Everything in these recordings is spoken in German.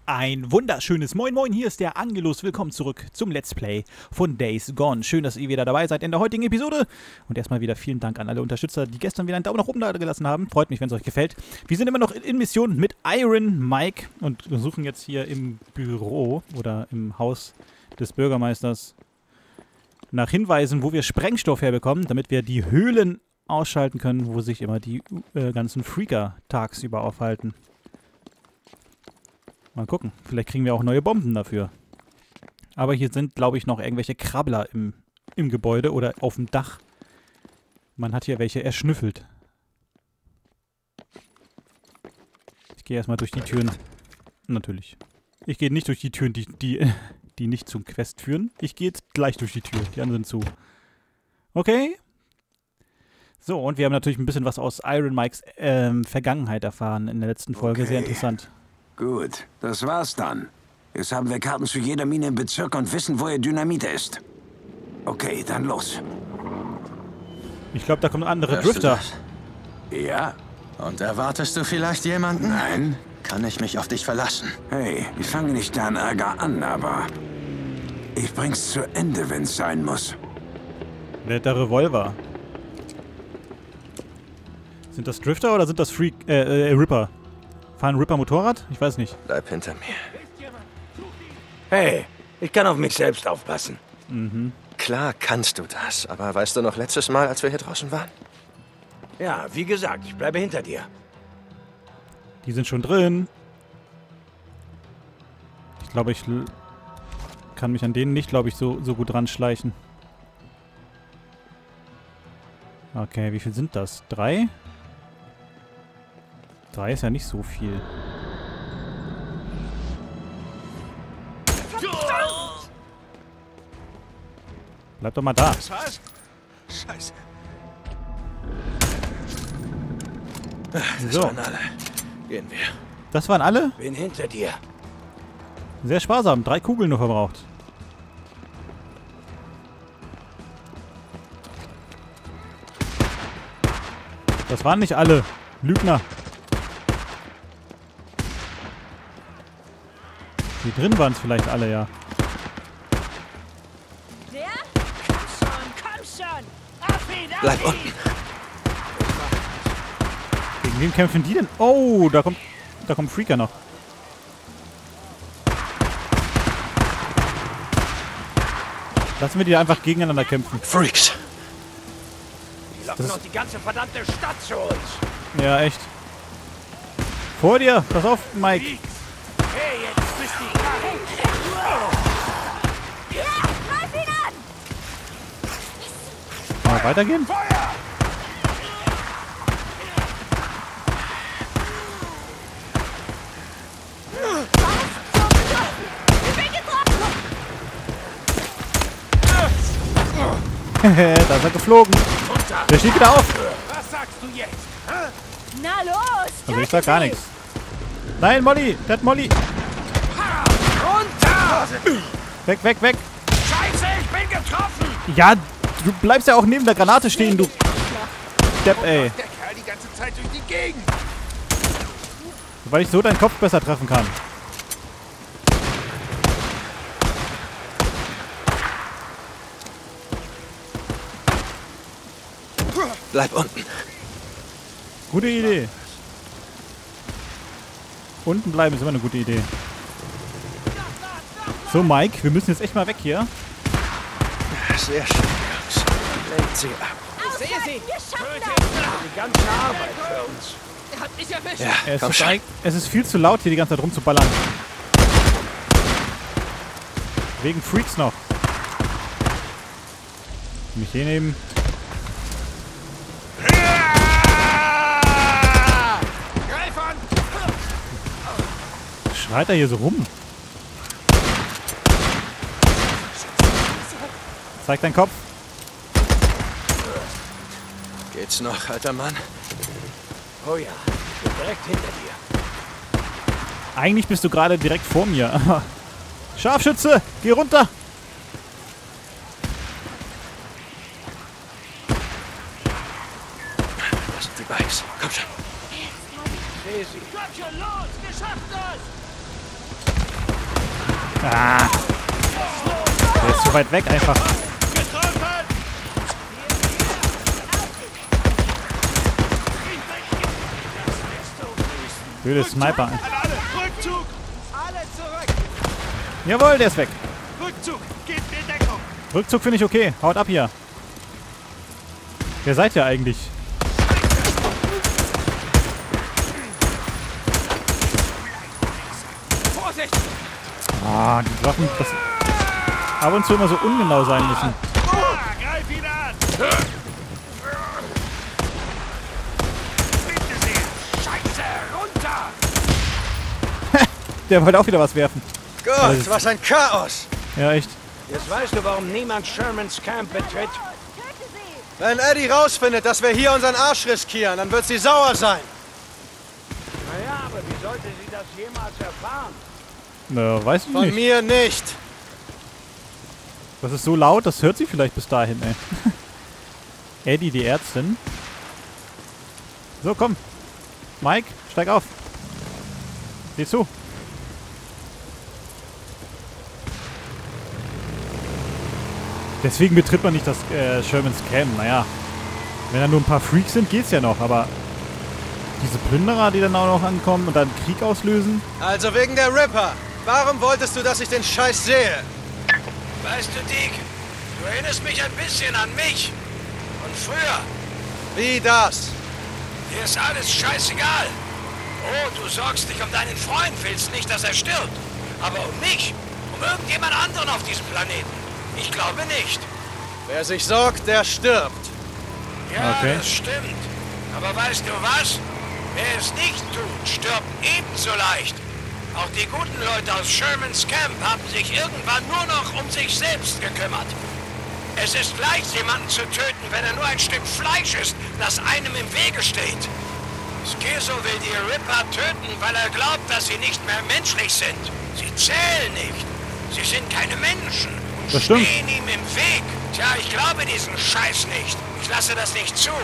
Ein wunderschönes Moin Moin, hier ist der Angelus. Willkommen zurück zum Let's Play von Days Gone. Schön, dass ihr wieder dabei seid in der heutigen Episode. Und erstmal wieder vielen Dank an alle Unterstützer, die gestern wieder einen Daumen nach oben da gelassen haben. Freut mich, wenn es euch gefällt. Wir sind immer noch in Mission mit Iron Mike und wir suchen jetzt hier im Büro oder im Haus des Bürgermeisters nach Hinweisen, wo wir Sprengstoff herbekommen, damit wir die Höhlen ausschalten können, wo sich immer die ganzen Freaker tagsüber aufhalten. Mal gucken, vielleicht kriegen wir auch neue Bomben dafür. Aber hier sind, glaube ich, noch irgendwelche Krabbler im Gebäude oder auf dem Dach. Man hat hier welche erschnüffelt. Ich gehe erstmal durch die Türen. Natürlich. Ich gehe nicht durch die Türen, die nicht zum Quest führen. Ich gehe jetzt gleich durch die Tür. Die anderen sind zu. Okay. So, und wir haben natürlich ein bisschen was aus Iron Mikes Vergangenheit erfahren in der letzten Folge. Okay. Sehr interessant. Gut, das war's dann. Jetzt haben wir Karten zu jeder Mine im Bezirk und wissen, wo ihr Dynamit ist. Okay, dann los. Ich glaube, da kommen andere Drifter. Ja? Und erwartest du vielleicht jemanden? Nein. Kann ich mich auf dich verlassen? Hey, ich fange nicht deinen Ärger an, aber ich bring's zu Ende, wenn's sein muss. Wer hat der Revolver? Sind das Drifter oder sind das Ripper? Fahren Ripper Motorrad? Ich weiß nicht. Bleib hinter mir. Hey, ich kann auf mich selbst aufpassen. Mhm. Klar kannst du das, aber weißt du noch letztes Mal, als wir hier draußen waren? Ja, wie gesagt, ich bleibe hinter dir. Die sind schon drin. Ich glaube, ich kann mich an denen nicht, glaube ich, so gut ranschleichen. Okay, wie viel sind das? 3? 3 ist ja nicht so viel. Bleib doch mal da. Scheiße. So. Das waren alle. Gehen wir. Das waren alle? Bin hinter dir. Sehr sparsam. 3 Kugeln nur verbraucht. Das waren nicht alle. Lügner. Hier drin waren es vielleicht alle, ja. Der? Komm schon! Auf ihn, auf Bleib ihn! unten. Gegen wen kämpfen die denn? Oh, da kommt Freaker noch. Lassen wir die einfach gegeneinander kämpfen. Freaks. Die locken noch die ganze verdammte Stadt zu uns. Ja, echt. Vor dir! Pass auf, Mike! Hey, jetzt bist du da. Ja, greif ihn an! Mal weitergehen? Feuer! Ich bin getroffen! Da ist er geflogen. Der steht wieder auf. Was sagst du jetzt? Na los! Also ich sag gar nichts. Nein, Molly! Der hat Molly! Runter! Weg, weg, weg! Scheiße, ich bin getroffen! Ja, du bleibst ja auch neben der Granate stehen, du Depp, ey. Der Kerl die ganze Zeit durch die Gegend. Weil ich so deinen Kopf besser treffen kann. Bleib unten. Gute Idee. Unten bleiben ist immer eine gute Idee. So, Mike, wir müssen jetzt echt mal weg hier. Sehr schön, Jungs. Lenkt sie ab. Ich sehe sie! Wir schaffen das! Die ganze Arbeit für uns. Er hat mich erwischt! Ja, Es komm ist, schon. es ist viel zu laut, hier die ganze Zeit rumzuballern. Wegen Freaks noch. Mich hier nehmen. Greif an! Schreit er hier so rum? Zeig deinen Kopf. Geht's noch, alter Mann? Oh ja, ich bin direkt hinter dir. Eigentlich bist du gerade direkt vor mir. Scharfschütze, geh runter. Das sind die Bikes. Komm schon. Sehe sie. Komm schon los! Wir schaffen das! Ah. Der ist zu weit weg einfach. Blöde Sniper. Rückzug! Alle zurück! Jawohl, der ist weg. Rückzug! Gebt mir Deckung! Rückzug finde ich okay. Haut ab hier. Wer seid ihr eigentlich? Vorsicht! Ah, die Waffen, das ab und zu immer so ungenau sein müssen. Greif ihn an! Bitte sehr! Scheiße! Runter! Der wollte auch wieder was werfen. Gott, was ein Chaos! Ja, echt. Jetzt weißt du, warum niemand Shermans Camp betritt? Wenn Eddie rausfindet, dass wir hier unseren Arsch riskieren, dann wird sie sauer sein. Naja, aber wie sollte sie das jemals erfahren? Na, weiß ich Von nicht. mir nicht. Das ist so laut, das hört sie vielleicht bis dahin, ey. Eddie, die Ärztin. So, komm. Mike, steig auf. Sieh zu. Deswegen betritt man nicht das Shermans Camp. Naja, wenn da nur ein paar Freaks sind, geht's ja noch. Aber diese Plünderer, die dann auch noch ankommen und dann Krieg auslösen. Also wegen der Ripper. Warum wolltest du, dass ich den Scheiß sehe? Weißt du, Dick, du erinnerst mich ein bisschen an mich. Und früher. Wie das? Dir ist alles scheißegal. Oh, du sorgst dich um deinen Freund, willst nicht, dass er stirbt. Aber um mich, um irgendjemand anderen auf diesem Planeten. Ich glaube nicht. Wer sich sorgt, der stirbt. Ja, Okay. das stimmt. Aber weißt du was? Wer es nicht tut, stirbt ebenso leicht. Auch die guten Leute aus Shermans Camp haben sich irgendwann nur noch um sich selbst gekümmert. Es ist leicht, jemanden zu töten, wenn er nur ein Stück Fleisch ist, das einem im Wege steht. Schizo will die Ripper töten, weil er glaubt, dass sie nicht mehr menschlich sind. Sie zählen nicht. Sie sind keine Menschen und Das stimmt. stehen ihm im Weg. Tja, ich glaube diesen Scheiß nicht. Ich lasse das nicht zu.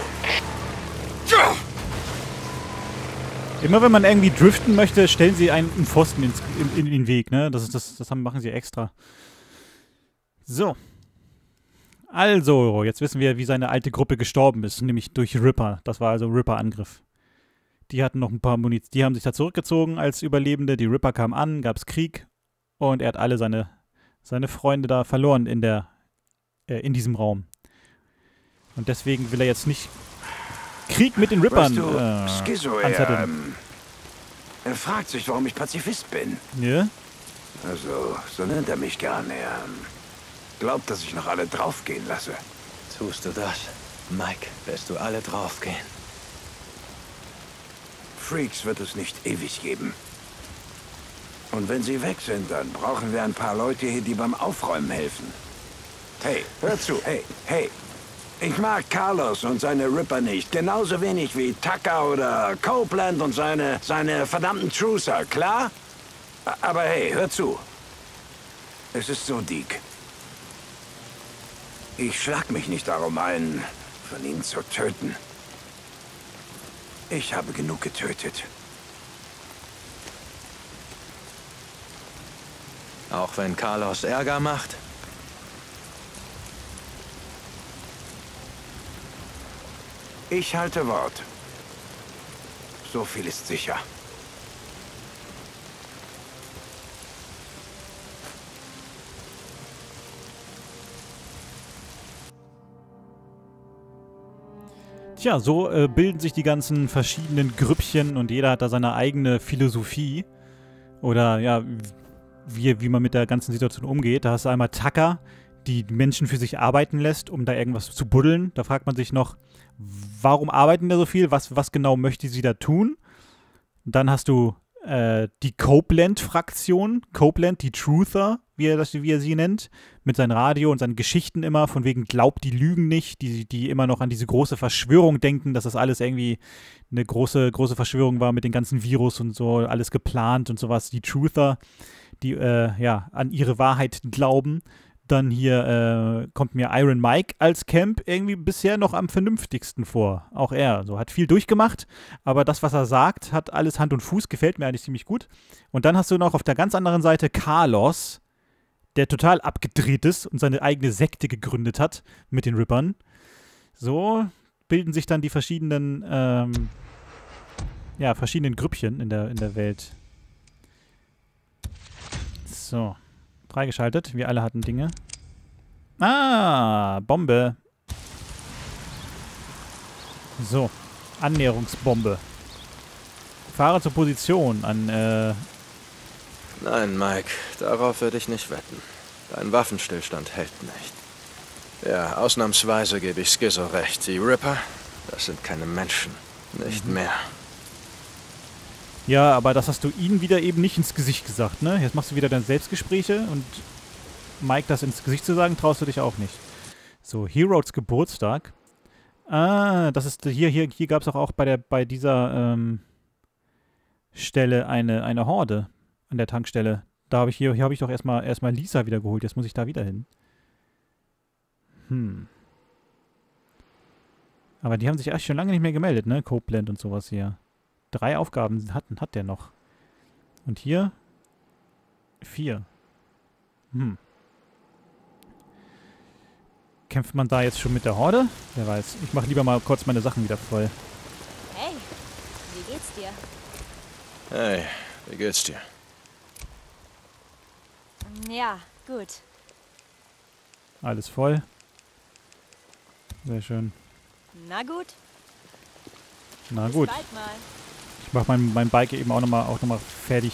Immer wenn man irgendwie driften möchte, stellen sie einen Pfosten in den Weg, ne? Machen sie extra. So. Also, jetzt wissen wir, wie seine alte Gruppe gestorben ist, nämlich durch Ripper. Das war also Ripper-Angriff. Die hatten noch ein paar Munition. Die haben sich da zurückgezogen als Überlebende. Die Ripper kamen an, gab's Krieg und er hat alle seine Freunde da verloren in diesem Raum. Und deswegen will er jetzt nicht Krieg mit den Rippern Weißt du, Schizo, anzetteln. er fragt sich, warum ich Pazifist bin. Ja? Also, so nennt er mich gerne. Er glaubt, dass ich noch alle draufgehen lasse. Tust du das, Mike, lässt du alle draufgehen. Freaks wird es nicht ewig geben. Und wenn sie weg sind, dann brauchen wir ein paar Leute hier, die beim Aufräumen helfen. Hey, hör zu, hey. Ich mag Carlos und seine Ripper nicht. Genauso wenig wie Tucker oder Copeland und seine verdammten Truther, klar? Aber hey, hör zu. Es ist so, Deke. Ich schlag mich nicht darum ein, von ihnen zu töten. Ich habe genug getötet. Auch wenn Carlos Ärger macht? Ich halte Wort. So viel ist sicher. Tja, so bilden sich die ganzen verschiedenen Grüppchen und jeder hat da seine eigene Philosophie. Oder ja, wie man mit der ganzen Situation umgeht. Da hast du einmal Tucker, die Menschen für sich arbeiten lässt, um da irgendwas zu buddeln. Da fragt man sich noch, warum arbeiten da so viel? Was genau möchte sie da tun? Dann hast du die Copeland-Fraktion. Copeland, die Truther, wie er sie nennt, mit seinem Radio und seinen Geschichten immer, von wegen glaubt die Lügen nicht, die immer noch an diese große Verschwörung denken, dass das alles irgendwie eine große Verschwörung war mit dem ganzen Virus und so, alles geplant und sowas. Die Truther, die an ihre Wahrheit glauben. Dann hier kommt mir Iron Mike als Camp irgendwie bisher noch am vernünftigsten vor. Auch er. So hat viel durchgemacht, aber das, was er sagt, hat alles Hand und Fuß, gefällt mir eigentlich ziemlich gut. Und dann hast du noch auf der ganz anderen Seite Carlos, der total abgedreht ist und seine eigene Sekte gegründet hat mit den Rippern. So bilden sich dann die verschiedenen, verschiedenen Grüppchen in der Welt. So. Freigeschaltet. Wir alle hatten Dinge. Ah, Bombe. So. Annäherungsbombe. Fahre zur Position an, Nein, Mike. Darauf würde ich nicht wetten. Dein Waffenstillstand hält nicht. Ja, ausnahmsweise gebe ich Skizzo recht. Die Ripper, das sind keine Menschen. Nicht mehr. Ja, aber das hast du ihnen wieder eben nicht ins Gesicht gesagt, ne? Jetzt machst du wieder deine Selbstgespräche und Mike das ins Gesicht zu sagen, traust du dich auch nicht. So, Heroes Geburtstag. Ah, das ist hier gab es auch bei dieser Stelle eine Horde an der Tankstelle. Da habe ich doch erstmal Lisa wieder geholt. Jetzt muss ich da wieder hin. Aber die haben sich echt schon lange nicht mehr gemeldet, ne? Copeland und sowas hier. 3 Aufgaben hat der noch. Und hier 4. Kämpft man da jetzt schon mit der Horde? Wer weiß. Ich mache lieber mal kurz meine Sachen wieder voll. Hey, wie geht's dir? Hey, wie geht's dir? Ja, gut. Alles voll. Sehr schön. Na gut. Na Bis gut. bald mal. Ich mache mein Bike eben auch noch mal fertig.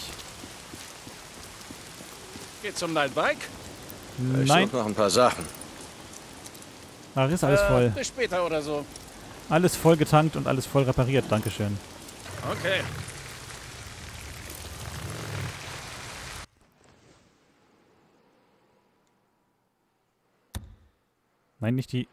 Geht's um dein Bike? Ich Nein, suche noch ein paar Sachen. ach, ist alles voll. Bis später oder so. Alles voll getankt und alles voll repariert. Dankeschön. Okay. Nein, nicht die...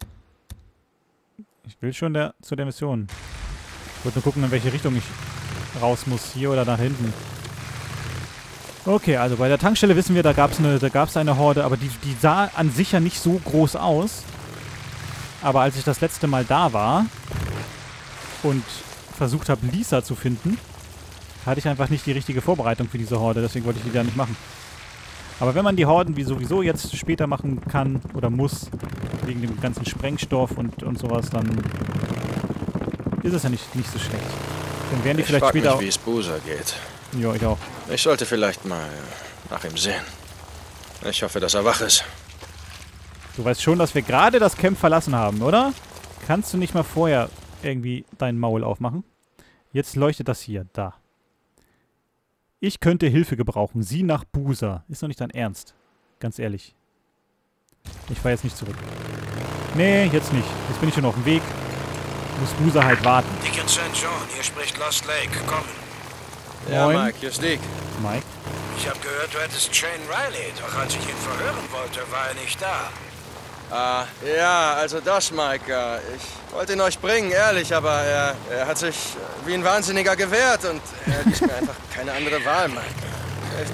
Ich will schon zu der Mission. Ich wollte nur gucken, in welche Richtung ich raus muss. Hier oder nach hinten. Okay, also bei der Tankstelle wissen wir, da gab's eine Horde, aber die sah an sich ja nicht so groß aus. Aber als ich das letzte Mal da war und versucht habe, Lisa zu finden, hatte ich einfach nicht die richtige Vorbereitung für diese Horde, deswegen wollte ich die da nicht machen. Aber wenn man die Horden wie sowieso jetzt später machen kann oder muss, wegen dem ganzen Sprengstoff und sowas, dann ist es ja nicht so schlecht. Dann werden die Ich vielleicht frag später mich, wie es Boozer geht. Ja, ich auch. Ich sollte vielleicht mal nach ihm sehen. Ich hoffe, dass er wach ist. Du weißt schon, dass wir gerade das Camp verlassen haben, oder? Kannst du nicht mal vorher irgendwie dein Maul aufmachen? Jetzt leuchtet das hier, da. Ich könnte Hilfe gebrauchen. Sie nach Boozer. Ist doch nicht dein Ernst. Ganz ehrlich. Ich fahre jetzt nicht zurück. Nee, jetzt nicht. Jetzt bin ich schon auf dem Weg. Muss Boozer halt warten. Dick St. John, hier spricht Lost Lake. Kommen. Ja, Moin. Mike, hier ist Dick. Mike? Ich habe gehört, du hättest Shane Riley. Doch als ich ihn verhören wollte, war er nicht da. Ja, also das, Mike. Ich wollte ihn euch bringen, ehrlich, aber er hat sich wie ein Wahnsinniger gewehrt und er ließ mir einfach keine andere Wahl, Mike. Echt?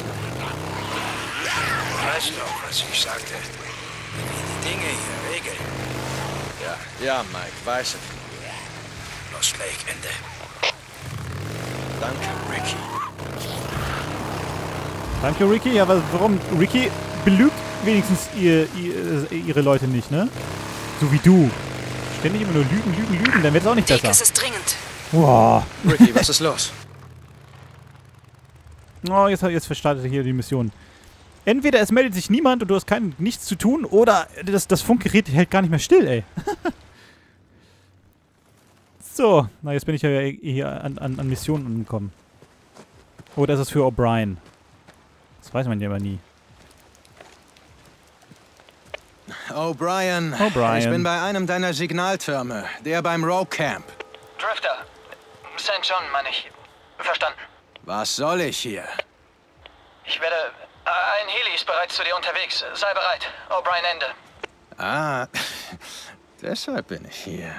Du weißt doch, was ich sagte. Wie die Dinge hier regeln. Ja, Mike, weiß ich. Lost Lake, Ende. Danke, Ricky. Danke, Ricky. Ja, warum? Ricky belügt wenigstens ihre Leute nicht, ne? So wie du. Ständig immer nur lügen, dann wird es auch nicht besser. Es ist dringend. Boah. Ricky, was ist los? Oh, jetzt verstartet hier die Mission. Entweder es meldet sich niemand und du hast nichts zu tun, oder das Funkgerät hält gar nicht mehr still, ey. So, na jetzt bin ich ja hier an Missionen angekommen. Oder ist es für O'Brien? Das weiß man ja immer nie. O'Brien, O'Brien. ich bin bei einem deiner Signaltürme, der beim Rogue Camp. Drifter. St. John, meine ich. Verstanden. Was soll ich hier? Ich werde... Ein Heli ist bereits zu dir unterwegs. Sei bereit. O'Brien, Ende. Ah, deshalb bin ich hier.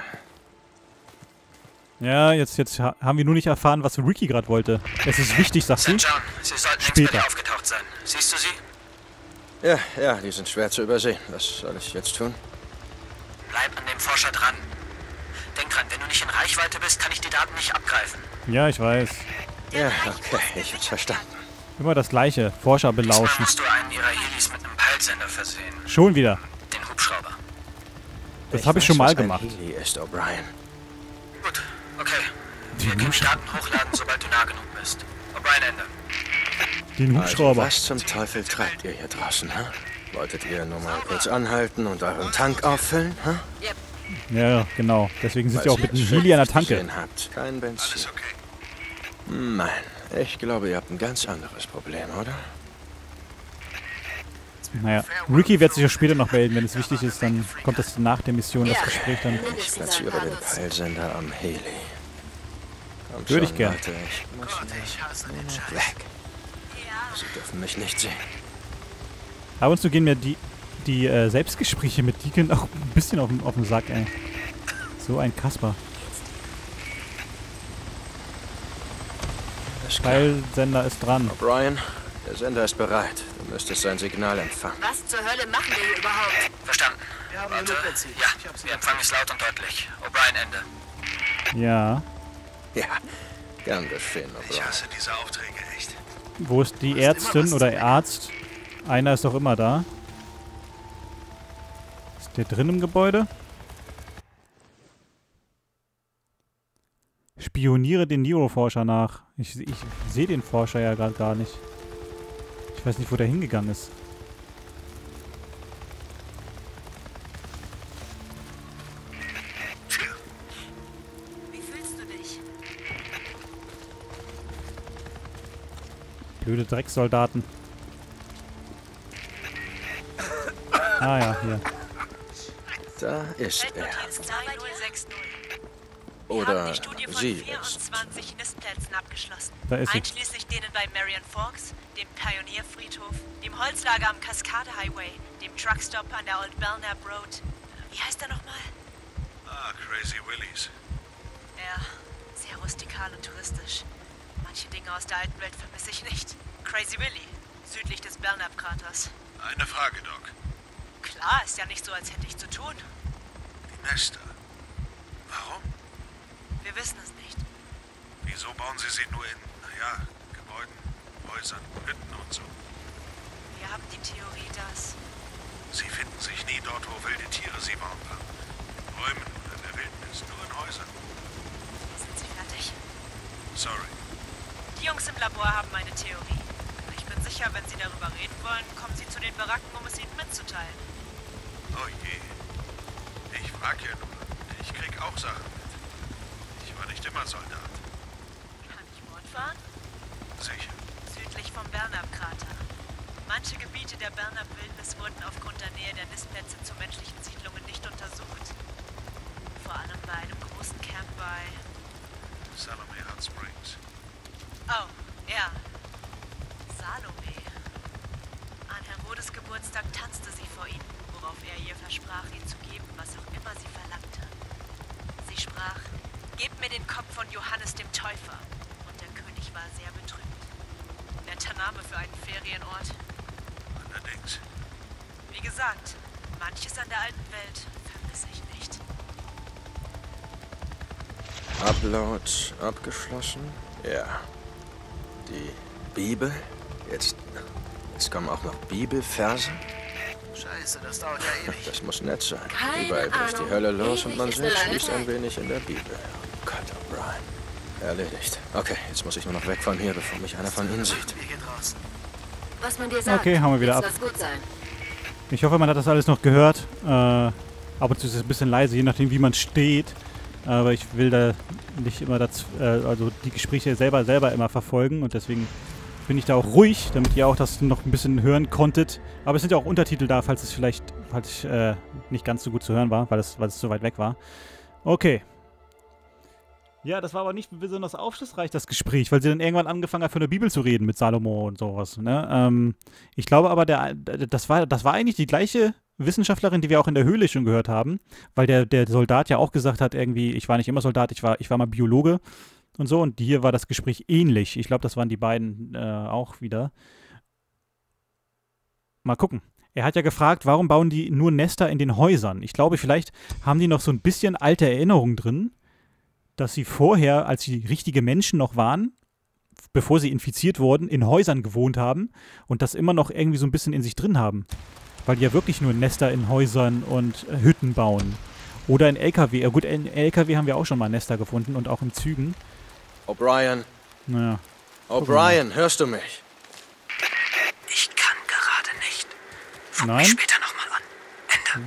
Ja, jetzt haben wir nur nicht erfahren, was Ricky gerade wollte. Es ist wichtig, sagt sie. St. John, sie sollten jetzt Später. bei dir aufgetaucht sein. Siehst du sie? Ja, die sind schwer zu übersehen. Was soll ich jetzt tun? Bleib an dem Forscher dran. Denk dran, wenn du nicht in Reichweite bist, kann ich die Daten nicht abgreifen. Ja, ich weiß. Ja, okay, ich hab's verstanden. Immer das Gleiche. Forscher Diesmal belauschen. musst du einen ihrer Helis mit einem versehen. Schon wieder. Den Hubschrauber. Das habe ich schon mal was gemacht. Ein Heli ist, O'Brien. Gut, okay. Wir können die Daten hochladen, sobald du nah genug bist. O'Brien, Ende. Den Also, Hubschrauber. was zum Teufel treibt ihr hier draußen, hä? Wolltet ihr nur mal kurz anhalten und euren Tank auffüllen, hä? Ja, genau. Deswegen sind Weil wir auch ihr mit einem das Schild Heli an der nicht Tanke. gesehen habt. Kein Benzin. Alles okay. Nein, ich glaube, ihr habt ein ganz anderes Problem, oder? Naja, Ricky wird sich ja später noch melden. Wenn es wichtig ist, dann kommt das nach der Mission, das Gespräch dann. Ich platziere den Peilsender am Heli. Kommt Würde schon, ich gern. Leute, ich muss nur noch weg. Sie dürfen mich nicht sehen. Ab und zu gehen mir die Selbstgespräche mit Deacon auch ein bisschen auf den Sack, ey. So ein Kasper. Ist klar. Peilsender ist dran. O'Brien, der Sender ist bereit. Du müsstest sein Signal empfangen. Was zur Hölle machen wir hier überhaupt? Verstanden. Warte. Ja, wir empfangen es laut und deutlich. O'Brien, Ende. Ja. Ja, gern geschehen, Ich O'Brien. hasse diese Aufträge echt. Wo ist die Ärztin oder Arzt? Einer ist doch immer da. Ist der drin im Gebäude? Spioniere den Neuroforscher nach. Ich sehe den Forscher ja gerade gar nicht. Ich weiß nicht, wo der hingegangen ist. Wie fühlst du dich? Blöde Drecksoldaten. Ah ja, hier. Da ist er. Feldnotiz 2060. Oder Wir haben die Studie von sie 24 Nistplätzen abgeschlossen. Da ist sie. Einschließlich denen bei Marion Forks, dem Pionierfriedhof, dem Holzlager am Cascade Highway, dem Truckstop an der Old Belknap Road. Wie heißt er nochmal? Ah, Crazy Willies. Ja, sehr rustikal und touristisch. Manche Dinge aus der alten Welt vermisse ich nicht. Crazy Willy, südlich des Belknap-Kraters. Eine Frage, Doc. Klar, ist ja nicht so, als hätte ich zu tun. Die Nester. Warum? Wir wissen es nicht. Wieso bauen Sie sie nur in, naja, Gebäuden, Häusern, Hütten und so? Wir haben die Theorie, dass... Sie finden sich nie dort, wo wilde Tiere sie warm haben. In Räumen oder in der Wildnis, nur in Häusern. Sind Sie fertig? Sorry. Die Jungs im Labor haben eine Theorie. Ich bin sicher, wenn Sie darüber reden wollen, kommen Sie zu den Baracken, um es Ihnen mitzuteilen. Oh je. Ich frag ja nur. Ich krieg auch Sachen mit. Ich war nicht immer Soldat. Kann ich Mord fahren? Sicher. Südlich vom Belknap-Krater. Manche Gebiete der Belknap-Wildnis wurden aufgrund der Nähe der Nistplätze zu menschlichen Siedlungen nicht untersucht. Vor allem bei einem großen Camp bei... Salome Hot Springs. Oh, ja. Salome. An Herrn Rodes Geburtstag tanzte sie vor ihnen, worauf er ihr versprach, ihr zu geben, was auch immer sie verlangte. Sie sprach, gebt mir den Kopf von Johannes dem Täufer. Und der König war sehr betrübt. Netter Name für einen Ferienort. Allerdings. Wie gesagt, manches an der alten Welt vermisse ich nicht. Upload abgeschlossen? Ja. Die Bibel? Jetzt kommen auch noch Bibelverse? Scheiße, das dauert ja ewig. Das muss nett sein. Keine Überall bricht die Ahnung. Hölle los und man Ewig ist selbst eine liest lange ein wenig in der Bibel. Oh Gott, O'Brien. Erledigt. Okay, jetzt muss ich nur noch weg von hier, bevor mich einer von Ihnen sieht. Wir gehen raus. Was man dir sagt, Okay, hauen wir wieder ab. lass gut sein. Ich hoffe, man hat das alles noch gehört. Ab und zu ist es ein bisschen leise, je nachdem, wie man steht. Aber ich will da nicht immer also die Gespräche selber immer verfolgen. Und deswegen bin ich da auch ruhig, damit ihr auch das noch ein bisschen hören konntet. Aber es sind ja auch Untertitel da, falls es nicht ganz so gut zu hören war, weil es so weit weg war. Okay. Ja, das war aber nicht besonders aufschlussreich, das Gespräch, weil sie dann irgendwann angefangen hat, von der Bibel zu reden mit Salomo und sowas. Ne? Ich glaube aber, das war eigentlich die gleiche Wissenschaftlerin, die wir auch in der Höhle schon gehört haben, weil der Soldat ja auch gesagt hat, irgendwie, ich war nicht immer Soldat, ich war mal Biologe und so. Und hier war das Gespräch ähnlich. Ich glaube, das waren die beiden auch wieder. Mal gucken. Er hat ja gefragt, warum bauen die nur Nester in den Häusern? Ich glaube, vielleicht haben die noch so ein bisschen alte Erinnerungen drin, dass sie vorher, als sie richtige Menschen noch waren, bevor sie infiziert wurden, in Häusern gewohnt haben und das immer noch irgendwie so ein bisschen in sich drin haben. Weil die ja wirklich nur Nester in Häusern und Hütten bauen. Oder in LKW. Ja gut, in LKW haben wir auch schon mal Nester gefunden und auch in Zügen. O'Brien. Naja. O'Brien, hörst du mich? Ich kann gerade nicht. Funk Nein? mich später nochmal an. Ende.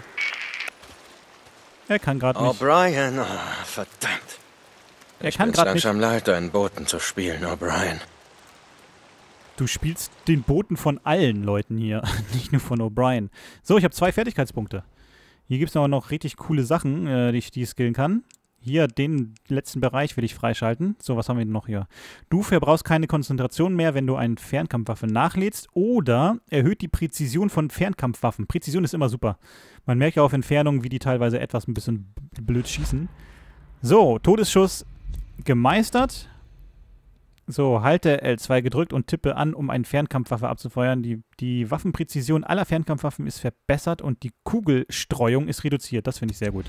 Er kann gerade nicht. O'Brien, oh, verdammt. Er Ich kann bin's gerade nicht. langsam leid, deinen Boten zu spielen, O'Brien. Du spielst den Boten von allen Leuten hier, nicht nur von O'Brien. So, ich habe 2 Fertigkeitspunkte. Hier gibt es aber noch richtig coole Sachen, die ich skillen kann. Hier, den letzten Bereich will ich freischalten. So, was haben wir denn noch hier? Du verbrauchst keine Konzentration mehr, wenn du eine Fernkampfwaffe nachlädst oder erhöht die Präzision von Fernkampfwaffen. Präzision ist immer super. Man merkt ja auf Entfernung, wie die teilweise etwas ein bisschen blöd schießen. So, Todesschuss gemeistert. So, halte L2 gedrückt und tippe an, um eine Fernkampfwaffe abzufeuern. Die Waffenpräzision aller Fernkampfwaffen ist verbessert und die Kugelstreuung ist reduziert. Das finde ich sehr gut.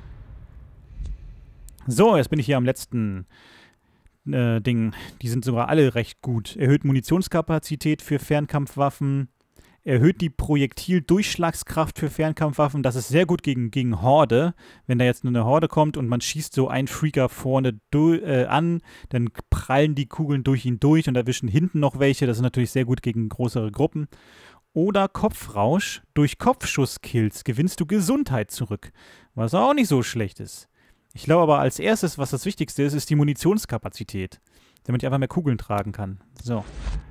So, jetzt bin ich hier am letzten Ding. Die sind sogar alle recht gut. Erhöht Munitionskapazität für Fernkampfwaffen. Erhöht die Projektildurchschlagskraft für Fernkampfwaffen. Das ist sehr gut gegen Horde. Wenn da jetzt nur eine Horde kommt und man schießt so einen Freaker vorne an, dann prallen die Kugeln durch ihn durch und erwischen hinten noch welche. Das ist natürlich sehr gut gegen größere Gruppen. Oder Kopfrausch. Durch Kopfschusskills gewinnst du Gesundheit zurück. Was auch nicht so schlecht ist. Ich glaube aber als erstes, was das Wichtigste ist, ist die Munitionskapazität. Damit ich einfach mehr Kugeln tragen kann. So.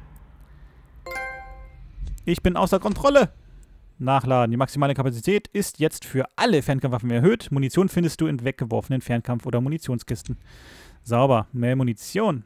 Ich bin außer Kontrolle. Nachladen. Die maximale Kapazität ist jetzt für alle Fernkampfwaffen erhöht. Munition findest du in weggeworfenen Fernkampf- oder Munitionskisten. Sauber. Mehr Munition.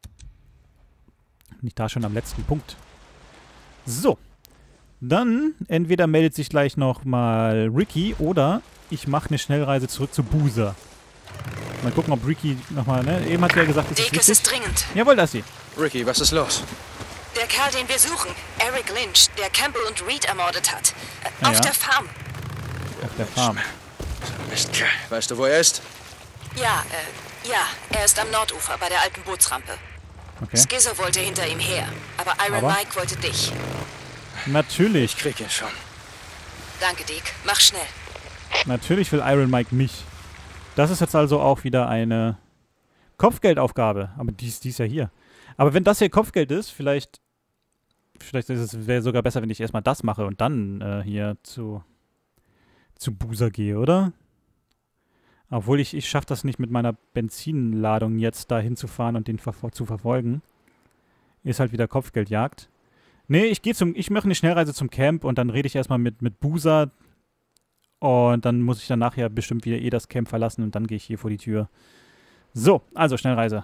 Nicht da schon am letzten Punkt. So. Dann entweder meldet sich gleich nochmal Ricky oder ich mache eine Schnellreise zurück zu Boozer. Mal gucken, ob Ricky nochmal, ne? Eben hat sie ja gesagt, es ist Dick, es wichtig. ist dringend. Jawohl, das ist sie. Ricky, was ist los? Der Kerl, den wir suchen, Eric Lynch, der Campbell und Reed ermordet hat. Ja, Auf ja. der Farm. Auf der Farm. Mistkerl. Weißt du, wo er ist? Ja, er ist am Nordufer bei der alten Bootsrampe. Okay. Skizzo wollte hinter ihm her, aber Iron Aber? Mike wollte dich. Natürlich. Ich krieg ihn schon. Danke, Dick. Mach schnell. Natürlich will Iron Mike mich. Das ist jetzt also auch wieder eine Kopfgeldaufgabe. Aber die ist ja hier. Aber wenn das hier Kopfgeld ist, vielleicht wäre sogar besser, wenn ich erstmal das mache und dann hier zu Boozer gehe, oder? Obwohl ich schaffe das nicht mit meiner Benzinladung jetzt da hinzufahren und den zu verfolgen. Ist halt wieder Kopfgeldjagd. Nee, ich mache eine Schnellreise zum Camp und dann rede ich erstmal mit Boozer. Und dann muss ich dann nachher bestimmt wieder das Camp verlassen und dann gehe ich hier vor die Tür. So, also Schnellreise.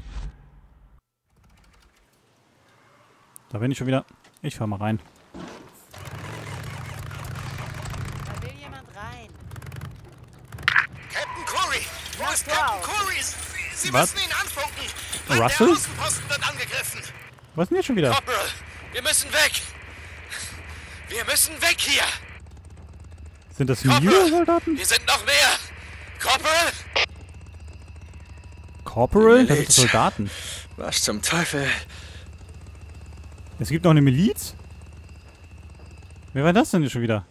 Da bin ich schon wieder. Ich fahr mal rein. Da will jemand rein. Captain Corey! Wo ist Captain Corey? Sie Was? müssen ihn anfunken! Russell? Der Außenposten wird angegriffen! Was ist denn jetzt schon wieder? Corporal, wir müssen weg! Wir müssen weg hier! Sind das Corporal, Milo-Soldaten? hier sind noch mehr! Corporal! Corporal? Das sind Soldaten. Was zum Teufel? Es gibt noch eine Miliz? Wer war das denn schon wieder?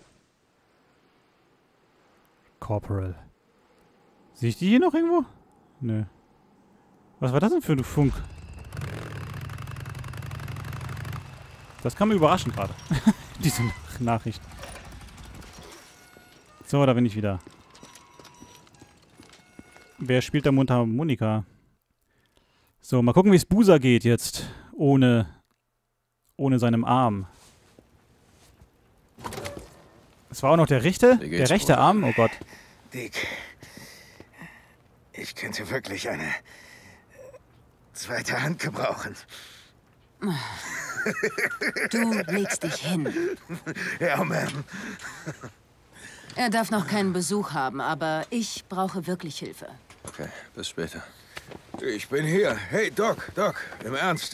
Corporal. Sehe ich die hier noch irgendwo? Nö. Was war das denn für ein Funk? Das kam mir überraschend gerade. Diese Nachricht. So, da bin ich wieder. Wer spielt da Mundharmonika? So, mal gucken, wie es Boozer geht jetzt. Ohne seinem Arm. Es war auch noch der rechte? Wie Der geht's, rechte Bruder? Arm? Oh Gott. Dick, ich könnte wirklich eine zweite Hand gebrauchen. Du legst dich hin. Ja, Ma'am. Er darf noch keinen Besuch haben, aber ich brauche wirklich Hilfe. Okay, bis später. Ich bin hier. Hey, Doc, im Ernst.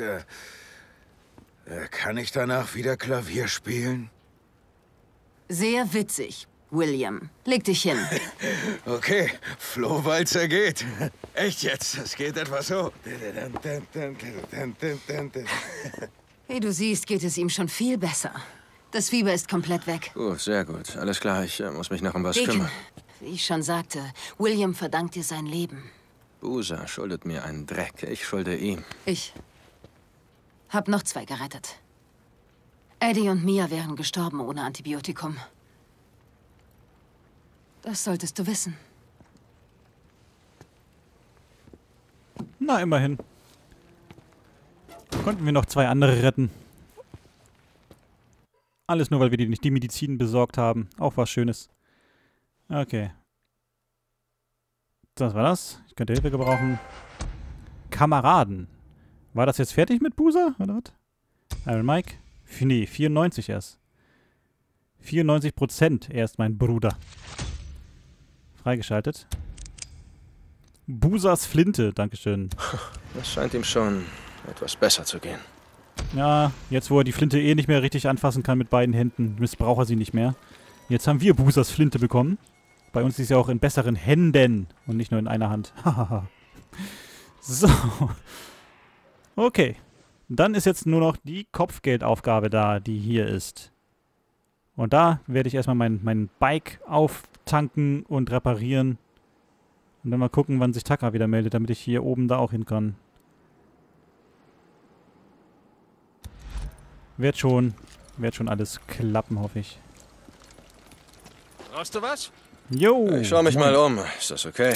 Kann ich danach wieder Klavier spielen? Sehr witzig, William. Leg dich hin. Okay, Flohwalzer geht. Echt jetzt, es geht etwa so. Wie du siehst, geht es ihm schon viel besser. Das Fieber ist komplett weg. Gut, sehr gut. Alles klar, ich muss mich noch um was Deacon, kümmern. wie ich schon sagte, William verdankt dir sein Leben. Boozer schuldet mir einen Dreck. Ich schulde ihm. Ich hab noch 2 gerettet. Eddie und Mia wären gestorben ohne Antibiotikum. Das solltest du wissen. Na, immerhin. Konnten wir noch 2 andere retten. Alles nur, weil wir nicht die Medizin besorgt haben. Auch was Schönes. Okay. Das war das. Ich könnte Hilfe gebrauchen. Kameraden. War das jetzt fertig mit Boozer? Oder was? Iron Mike? Nee, 94 erst. 94% erst, mein Bruder. Freigeschaltet. Boozers Flinte, dankeschön. Das scheint ihm schon etwas besser zu gehen. Ja, jetzt wo er die Flinte eh nicht mehr richtig anfassen kann mit beiden Händen, missbraucht er sie nicht mehr. Jetzt haben wir Boozers Flinte bekommen. Bei uns ist sie auch in besseren Händen und nicht nur in einer Hand. So. Okay. Dann ist jetzt nur noch die Kopfgeldaufgabe da, die hier ist. Und da werde ich erstmal mein Bike auftanken und reparieren. Und dann mal gucken, wann sich Taka wieder meldet, damit ich hier oben da auch hin kann. Wird schon alles klappen, hoffe ich. Brauchst du was? Jo! Ich schau mich mal um. Ist das okay?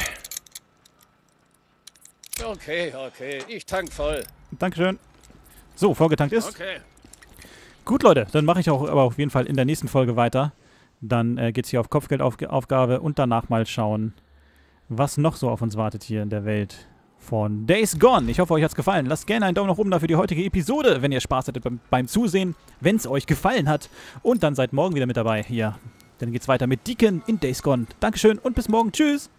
Okay. Ich tank voll. Dankeschön. So, vollgetankt ist. Okay. Gut, Leute, dann mache ich auch aber auf jeden Fall in der nächsten Folge weiter. Dann geht es hier auf Kopfgeldaufgabe und danach mal schauen, was noch so auf uns wartet hier in der Welt von Days Gone. Ich hoffe, euch hat es gefallen. Lasst gerne einen Daumen nach oben da für die heutige Episode, wenn ihr Spaß hattet beim Zusehen, wenn es euch gefallen hat. Und dann seid morgen wieder mit dabei hier. Dann geht's weiter mit Deacon in Days Gone. Dankeschön und bis morgen. Tschüss.